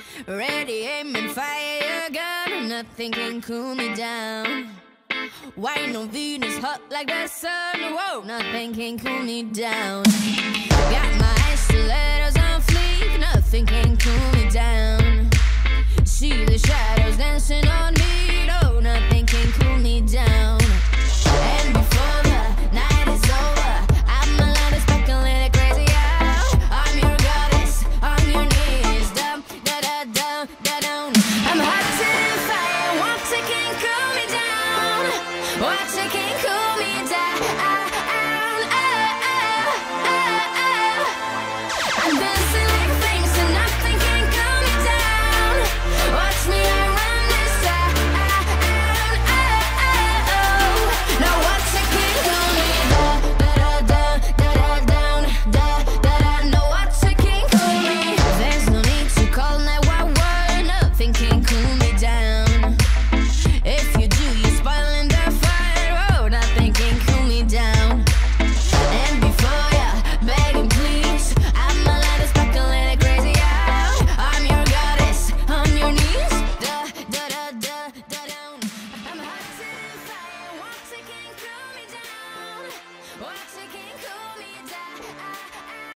Ready, aim, and fire gun. Nothing can cool me down. Why no Venus hot like the sun? Whoa, nothing can cool me down.